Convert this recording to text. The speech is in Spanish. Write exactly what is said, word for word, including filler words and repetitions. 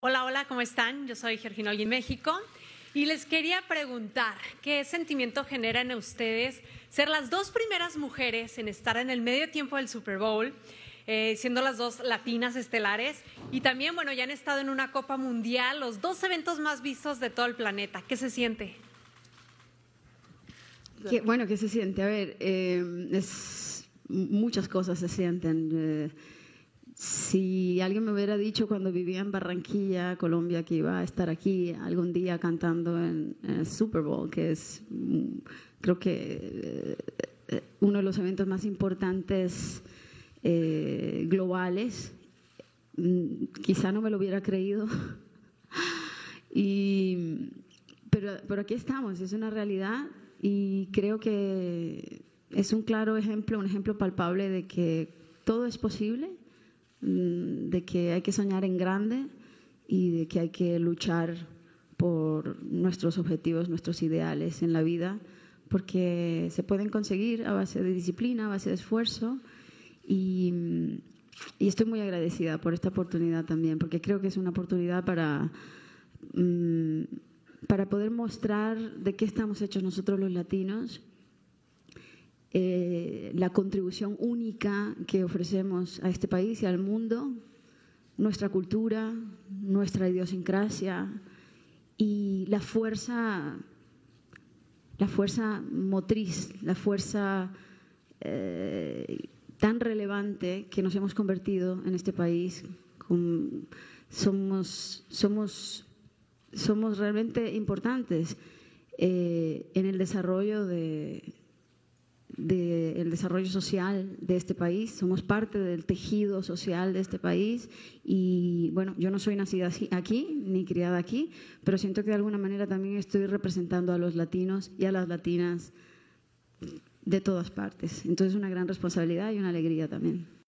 Hola, hola, ¿cómo están? Yo soy Georgina Olguín, México, y les quería preguntar, ¿qué sentimiento genera en ustedes ser las dos primeras mujeres en estar en el medio tiempo del Super Bowl, eh, siendo las dos latinas estelares, y también, bueno, ya han estado en una Copa Mundial, los dos eventos más vistos de todo el planeta? ¿Qué se siente? ¿Qué, bueno, ¿qué se siente? A ver, eh, es, muchas cosas se sienten. Eh, si alguien me hubiera dicho cuando vivía en Barranquilla, Colombia, que iba a estar aquí algún día cantando en, en el Super Bowl, que es, creo que, eh, uno de los eventos más importantes eh, globales, quizá no me lo hubiera creído. y, pero, pero aquí estamos, es una realidad. Y creo que es un claro ejemplo, un ejemplo palpable de que todo es posible, de que hay que soñar en grande y de que hay que luchar por nuestros objetivos, nuestros ideales en la vida, porque se pueden conseguir a base de disciplina, a base de esfuerzo. Y, y estoy muy agradecida por esta oportunidad también, porque creo que es una oportunidad para... Um, para poder mostrar de qué estamos hechos nosotros los latinos, eh, la contribución única que ofrecemos a este país y al mundo, nuestra cultura, nuestra idiosincrasia y la fuerza, la fuerza motriz, la fuerza eh, tan relevante que nos hemos convertido en este país. Con, somos... somos somos realmente importantes eh, en el desarrollo de, de el desarrollo social de este país. Somos parte del tejido social de este país y bueno, yo no soy nacida aquí ni criada aquí, pero siento que de alguna manera también estoy representando a los latinos y a las latinas de todas partes. Entonces es una gran responsabilidad y una alegría también.